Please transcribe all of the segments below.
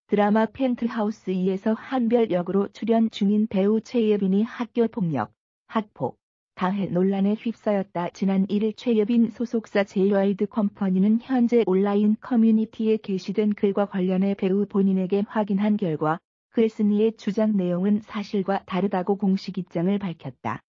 드라마 펜트하우스 2에서 한별 역으로 출연 중인 배우 최예빈이 학교폭력, 학폭, 가해 논란에 휩싸였다. 지난 1일 최예빈 소속사 제이와이드 컴퍼니는 현재 온라인 커뮤니티에 게시된 글과 관련해 배우 본인에게 확인한 결과 글 쓴 이의 주장 내용은 사실과 다르다고 공식 입장을 밝혔다.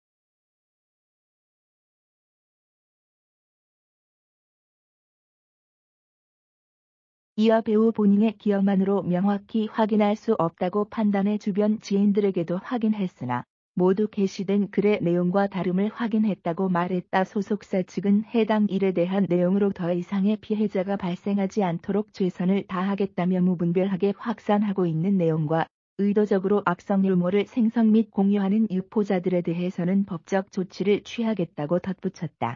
이어 배우 본인의 기억만으로 명확히 확인할 수 없다고 판단해 주변 지인들에게도 확인했으나 모두 게시된 글의 내용과 다름을 확인했다고 말했다. 소속사 측은 해당 일에 대한 내용으로 더 이상의 피해자가 발생하지 않도록 최선을 다하겠다며 무분별하게 확산하고 있는 내용과 의도적으로 악성 루머를 생성 및 공유하는 유포자들에 대해서는 법적 조치를 취하겠다고 덧붙였다.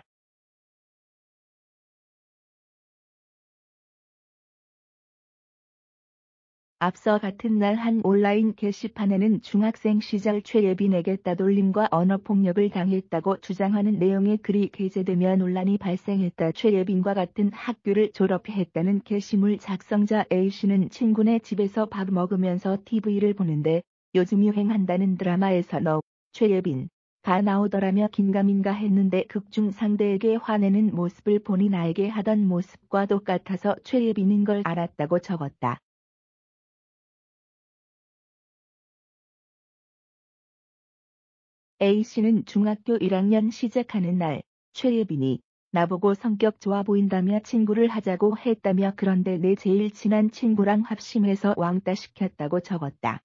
앞서 같은 날 한 온라인 게시판에는 중학생 시절 최예빈에게 따돌림과 언어폭력을 당했다고 주장하는 내용의 글이 게재되며 논란이 발생했다. 최예빈과 같은 학교를 졸업했다는 게시물 작성자 A씨는 친구네 집에서 밥 먹으면서 TV를 보는데 요즘 유행한다는 드라마에서 최예빈가 나오더라며 긴가민가 했는데 극중 상대에게 화내는 모습을 보니 나에게 하던 모습과 똑같아서 최예빈인 걸 알았다고 적었다. A씨는 중학교 1학년 시작하는 날 최예빈이 나보고 성격 좋아 보인다며 친구를 하자고 했다며 그런데 내 제일 친한 친구랑 합심해서 왕따 시켰다고 적었다.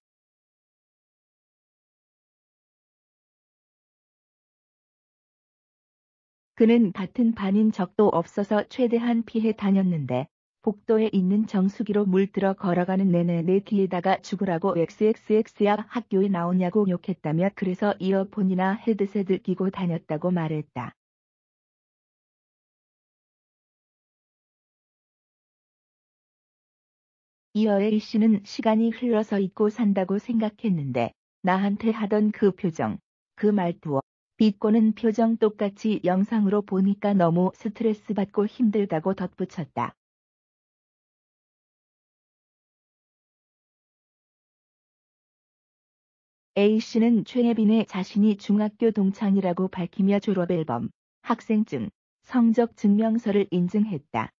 그는 같은 반인 적도 없어서 최대한 피해 다녔는데 복도에 있는 정수기로 물들어 걸어가는 내내 내 뒤에다가 죽으라고 XXX야 학교에 나오냐고 욕했다며 그래서 이어폰이나 헤드셋을 끼고 다녔다고 말했다. 이어 A씨는 시간이 흘러서 잊고 산다고 생각했는데 나한테 하던 그 표정, 그 말투, 비꼬는 표정 똑같이 영상으로 보니까 너무 스트레스 받고 힘들다고 덧붙였다. A씨는 최예빈의 자신이 중학교 동창이라고 밝히며 졸업앨범, 학생증, 성적 증명서를 인증했다.